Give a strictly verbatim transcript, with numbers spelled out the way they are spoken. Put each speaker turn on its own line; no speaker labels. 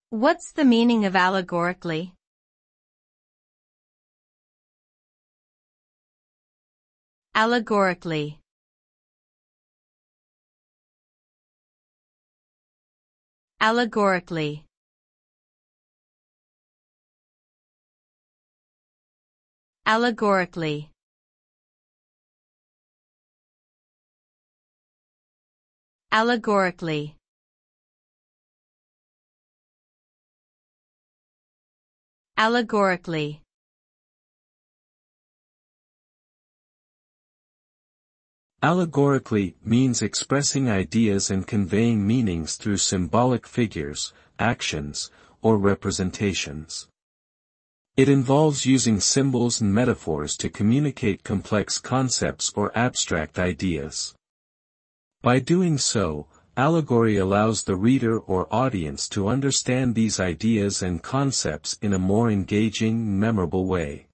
What's the meaning of allegorically? Allegorically. Allegorically. Allegorically. Allegorically. Allegorically.
Allegorically means expressing ideas and conveying meanings through symbolic figures, actions, or representations. It involves using symbols and metaphors to communicate complex concepts or abstract ideas. By doing so, allegory allows the reader or audience to understand these ideas and concepts in a more engaging, memorable way.